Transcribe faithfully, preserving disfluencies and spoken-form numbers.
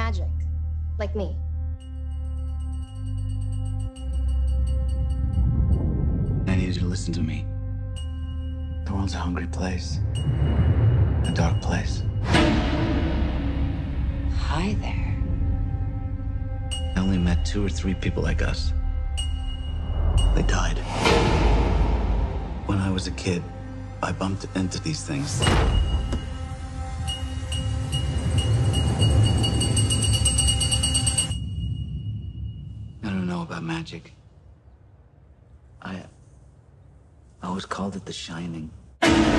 magic, like me. I need you to listen to me. The world's a hungry place. A dark place. Hi there. I only met two or three people like us. They died. When I was a kid, I bumped into these things. I don't know about magic. I... I always called it the Shining.